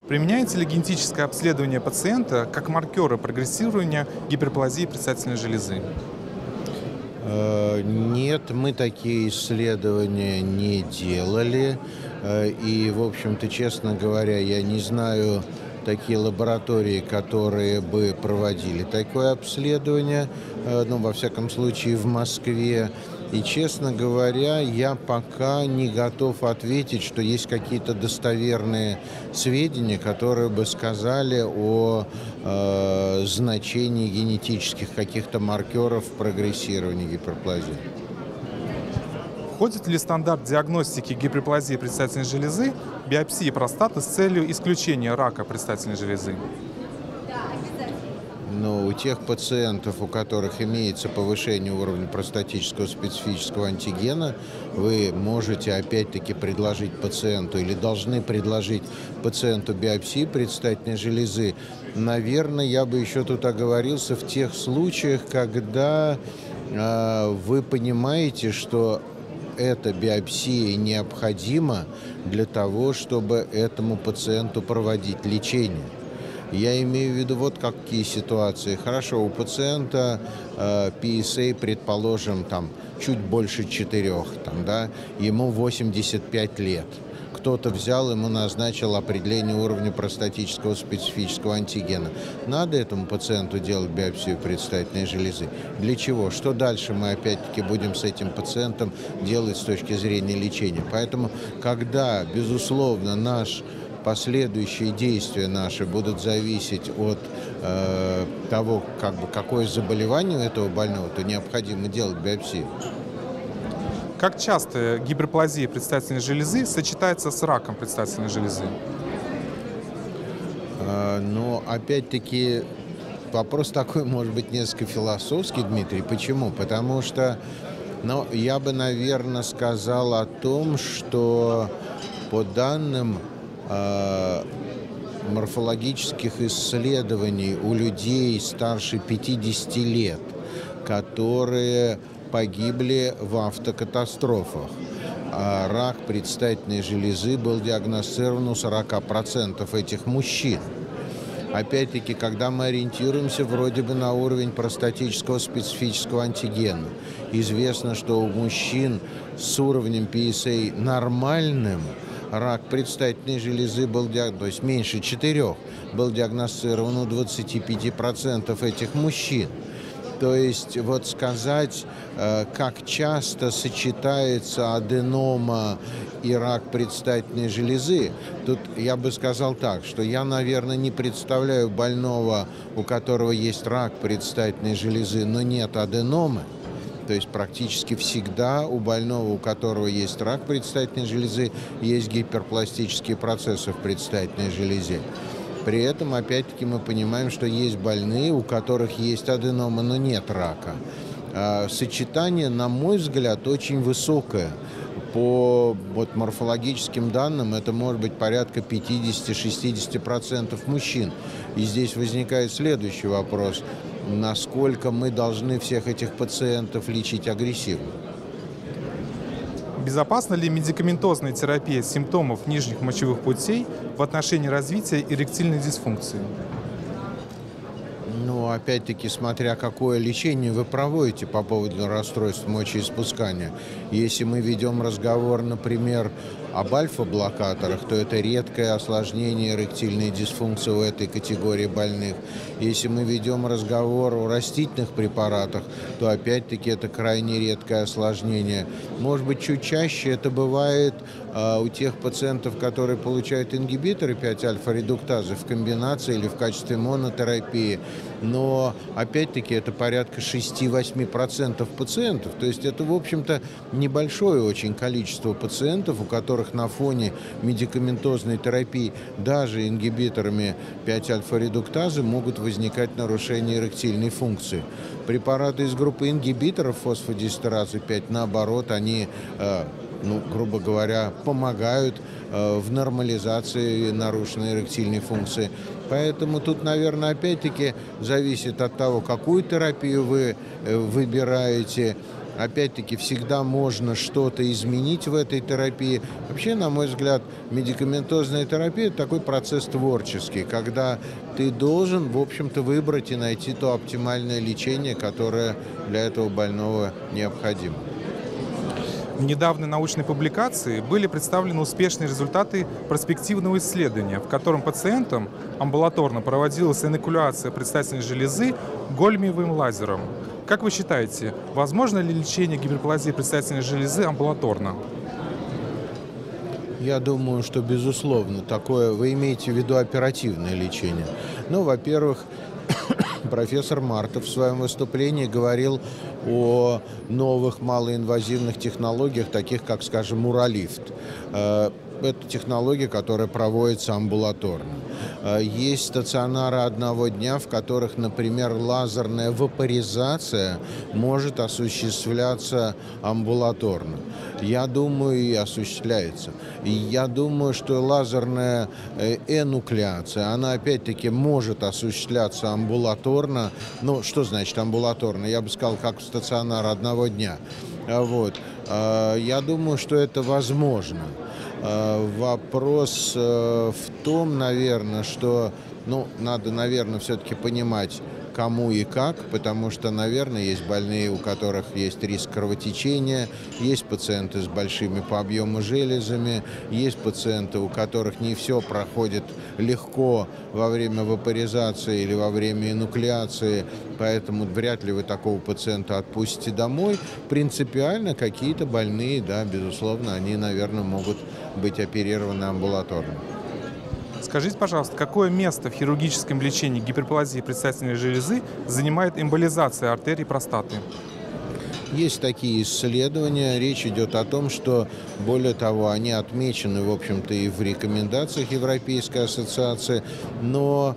Применяется ли генетическое обследование пациента как маркеры прогрессирования гиперплазии предстательной железы? Нет, мы такие исследования не делали. И, в общем-то, честно говоря, я не знаю такие лаборатории, которые бы проводили такое обследование, ну, во всяком случае, в Москве. И, честно говоря, я пока не готов ответить, что есть какие-то достоверные сведения, которые бы сказали о значении генетических каких-то маркеров в прогрессировании гиперплазии. Входит ли в стандарт диагностики гиперплазии предстательной железы биопсия простаты с целью исключения рака предстательной железы? Но у тех пациентов, у которых имеется повышение уровня простатического специфического антигена, вы можете опять-таки предложить пациенту или должны предложить пациенту биопсию предстательной железы. Наверное, я бы еще тут оговорился в тех случаях, когда вы понимаете, что эта биопсия необходима для того, чтобы этому пациенту проводить лечение. Я имею в виду вот какие ситуации. Хорошо, у пациента PSA, предположим, там чуть больше 4, там, да, ему 85 лет. Кто-то взял, ему назначил определение уровня простатического специфического антигена. Надо этому пациенту делать биопсию предстательной железы? Для чего? Что дальше мы опять-таки будем с этим пациентом делать с точки зрения лечения? Поэтому, когда, безусловно, последующие действия наши будут зависеть от того, какое заболевание у этого больного, то необходимо делать биопсию. Как часто гиперплазия предстательной железы сочетается с раком предстательной железы? Но опять-таки вопрос такой, может быть, несколько философский, Дмитрий. Почему? Потому что, я бы, наверное, сказал о том, что по данным морфологических исследований у людей старше 50 лет, которые погибли в автокатастрофах, а рак предстательной железы был диагностирован у 40% этих мужчин. Опять-таки, когда мы ориентируемся вроде бы на уровень простатического специфического антигена, известно, что у мужчин с уровнем PSA нормальным рак предстательной железы был то есть меньше 4, был диагностирован у 25% этих мужчин. То есть вот сказать, как часто сочетается аденома и рак предстательной железы, тут я бы сказал так, что я, наверное, не представляю больного, у которого есть рак предстательной железы, но нет аденомы. То есть практически всегда у больного, у которого есть рак предстательной железы, есть гиперпластические процессы в предстательной железе. При этом, опять-таки, мы понимаем, что есть больные, у которых есть аденома, но нет рака. Сочетание, на мой взгляд, очень высокое. По морфологическим данным это может быть порядка 50-60% мужчин. И здесь возникает следующий вопрос. Насколько мы должны всех этих пациентов лечить агрессивно? Безопасна ли медикаментозная терапия симптомов нижних мочевых путей в отношении развития эректильной дисфункции? Опять-таки, смотря какое лечение вы проводите по поводу расстройств мочеиспускания. Если мы ведем разговор, например, об альфа-блокаторах, то это редкое осложнение эректильной дисфункции у этой категории больных. Если мы ведем разговор о растительных препаратах, то опять-таки это крайне редкое осложнение. Может быть, чуть чаще это бывает у тех пациентов, которые получают ингибиторы 5-альфа-редуктазы в комбинации или в качестве монотерапии. Но, опять-таки, это порядка 6-8% пациентов. То есть это, в общем-то, небольшое очень количество пациентов, у которых на фоне медикаментозной терапии, даже ингибиторами 5-альфа-редуктазы, могут возникать нарушения эректильной функции. Препараты из группы ингибиторов фосфодиэстеразы 5, наоборот, они грубо говоря, помогают в нормализации нарушенной эректильной функции. Поэтому тут, наверное, опять-таки зависит от того, какую терапию вы выбираете, Опять-таки, всегда можно что-то изменить в этой терапии. Вообще, на мой взгляд, медикаментозная терапия – это такой процесс творческий, когда ты должен, в общем-то, выбрать и найти то оптимальное лечение, которое для этого больного необходимо. В недавней научной публикации были представлены успешные результаты проспективного исследования, в котором пациентам амбулаторно проводилась инокуляция предстательной железы гольмиевым лазером. Как вы считаете, возможно ли лечение гиперплазии предстательной железы амбулаторно? Я думаю, что, безусловно, такое... Вы имеете в виду оперативное лечение? Ну, во-первых, профессор Мартов в своем выступлении говорил о новых малоинвазивных технологиях, таких как, скажем, уролифт. Это технология, которая проводится амбулаторно. Есть стационары одного дня, в которых, например, лазерная вапоризация может осуществляться амбулаторно. Я думаю, и осуществляется. И я думаю, что лазерная энуклеация, она опять-таки может осуществляться амбулаторно. Ну, что значит амбулаторно? Я бы сказал, как в стационар одного дня. Вот. Я думаю, что это возможно. Вопрос в том, наверное, что, надо, наверное, все-таки понимать, кому и как, потому что, наверное, есть больные, у которых есть риск кровотечения, есть пациенты с большими по объему железами, есть пациенты, у которых не все проходит легко во время вапоризации или во время энуклеации, поэтому вряд ли вы такого пациента отпустите домой. Принципиально какие-то больные, да, безусловно, они, наверное, могут быть оперированы амбулаторно. Скажите, пожалуйста, какое место в хирургическом лечении гиперплазии предстательной железы занимает эмболизация артерий простаты? Есть такие исследования. Речь идет о том, что, более того, они отмечены, в общем-то, и в рекомендациях Европейской ассоциации, но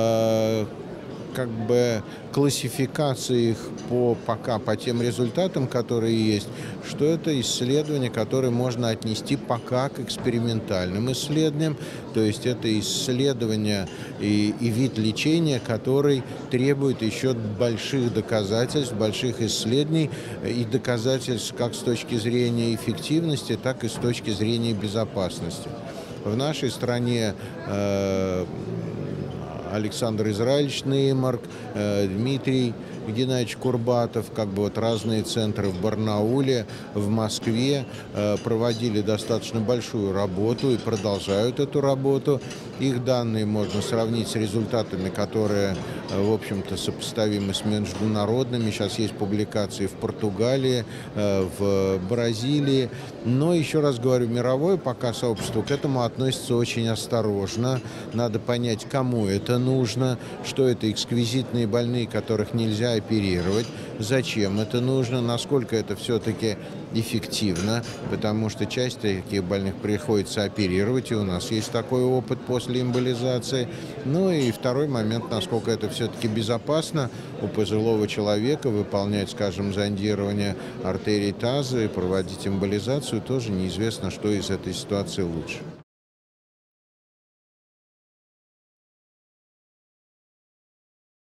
классификация их пока по тем результатам, которые есть, что это исследования, которые можно отнести пока к экспериментальным исследованиям, то есть это исследования и вид лечения, который требует еще больших доказательств, больших исследований и доказательств как с точки зрения эффективности, так и с точки зрения безопасности. В нашей стране Александр Израильевич Неймарк, Дмитрий Геннадьевич Курбатов, разные центры в Барнауле, в Москве проводили достаточно большую работу и продолжают эту работу. Их данные можно сравнить с результатами, которые, в общем-то, сопоставимы с международными. Сейчас есть публикации в Португалии, в Бразилии. Но, еще раз говорю, мировое пока сообщество к этому относится очень осторожно. Надо понять, кому это нужно, что это эксквизитные больные, которых нельзя оперировать, зачем это нужно, насколько это все-таки эффективно, потому что часть таких больных приходится оперировать, и у нас есть такой опыт после эмболизации. Ну и второй момент, насколько это все-таки безопасно у пожилого человека выполнять, скажем, зондирование артерий таза и проводить эмболизацию, тоже неизвестно, что из этой ситуации лучше.